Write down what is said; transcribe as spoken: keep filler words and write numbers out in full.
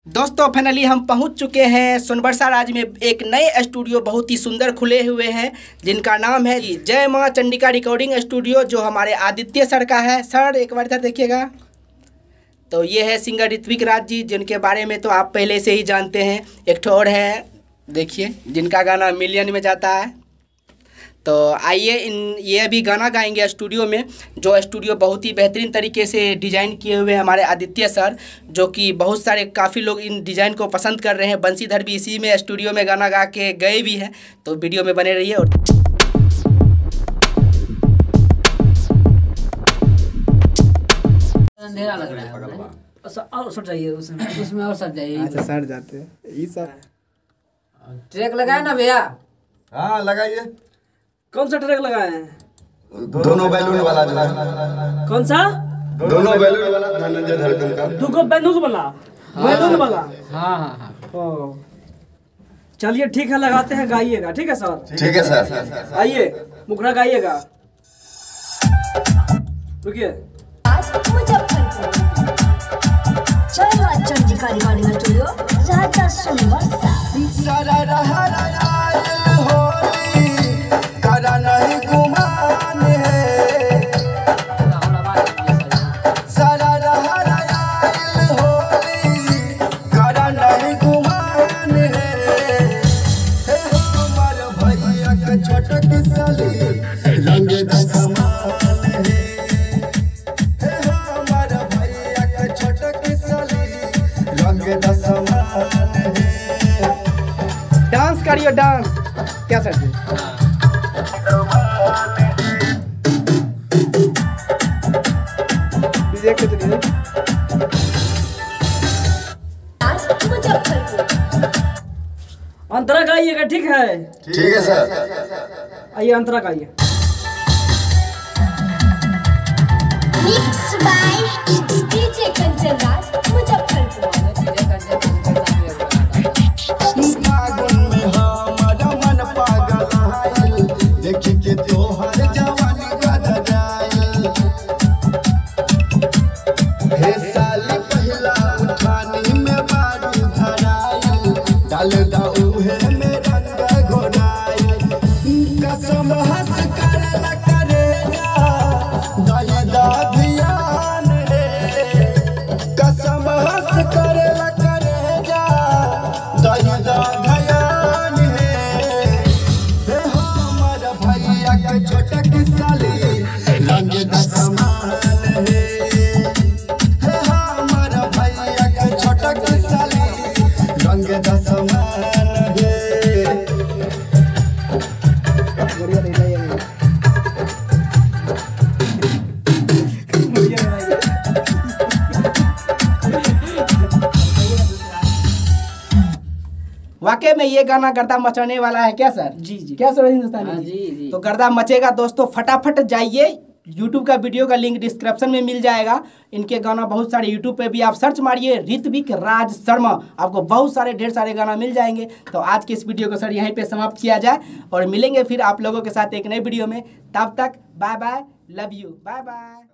दोस्तों फाइनली हम पहुंच चुके हैं सोनबरसा राज्य में एक नए स्टूडियो बहुत ही सुंदर खुले हुए हैं जिनका नाम है जय मां चंडिका रिकॉर्डिंग स्टूडियो, जो हमारे आदित्य सर का है। सर एक बार इधर देखिएगा। तो ये है सिंगर ऋत्विक राज जी, जिनके बारे में तो आप पहले से ही जानते हैं। एक ठो और है, देखिए, जिनका गाना मिलियन में जाता है। तो आइए इन ये अभी गाना गाएंगे स्टूडियो में, जो स्टूडियो बहुत ही बेहतरीन तरीके से डिज़ाइन किए हुए हैं हमारे आदित्य सर, जो कि बहुत सारे काफ़ी लोग इन डिज़ाइन को पसंद कर रहे हैं। बंसीधर भी इसी में स्टूडियो में गाना गा के गए भी हैं। तो वीडियो में बने रहिए। और अंधेरा लग रहा है, और सट जाइए उसमें उसमें और सट जाइए। अच्छा सट जाते हैं ये सब। ट्रैक लगाए ना भैया? हाँ लगाइए। कौन सा ट्रैक लगाए हैं? दोनों बैलून वाला जो है। कौन सा? दोनों बैलून वाला धनंजय धड़कन का। दुगो बैलून वाला, बैलून वाला। हाँ हाँ हाँ। ओ चलिए ठीक है, लगाते हैं, गाइएगा। ठीक है सर? ठीक है सर। आइए मुखड़ा गाइएगा। रुकिए। Chandika recording studio Raja Sonbarsa. सारा रहा होली करा नहीं गुमान है, सारा रहा होली करा नहीं गुमान है। हमार भैया का छोटक साली रंग दसमान है, हमार भैया का छोटक साली रंग दसमान है। डांस करिए, डांस। क्या सर जी? डीजे के चलिए। अंतरा गाइएगा। ठीक है? ठीक है सर। आइए अंतरा गाइए। Mix by DJ Kanchan Raj Muzaffarpur. फागुन में हमारा मन पागल आइल, देखी के तोहर जवानी गदराइल। हे साली पहिला उठानी में बारू धराइल, डाल दा उहे में रंग घोराइल। कसम हंस कर न करेगा दाई दा ध्यान रे, कसम हंस कर न करेगा दाई दा ध्यान है। हे हमार भैया के छोटक साली रंग दसमान है, हे हमार भैया के छोटक साली रंग दसमान है। बढ़िया नहीं जाइए। बढ़िया नहीं जाइए। वाकई में ये गाना गर्दा मचाने वाला है क्या सर? जी जी। क्या सर हिंदुस्तानी? हाँ, जी, जी। तो गर्दा मचेगा दोस्तों। फटाफट जाइए, यूट्यूब का वीडियो का लिंक डिस्क्रिप्शन में मिल जाएगा। इनके गाना बहुत सारे यूट्यूब पे भी आप सर्च मारिए ऋत्विक राज शर्मा, आपको बहुत सारे ढेर सारे गाना मिल जाएंगे। तो आज के इस वीडियो को सर यहीं पे समाप्त किया जाए, और मिलेंगे फिर आप लोगों के साथ एक नए वीडियो में। तब तक bye bye, love you, bye bye.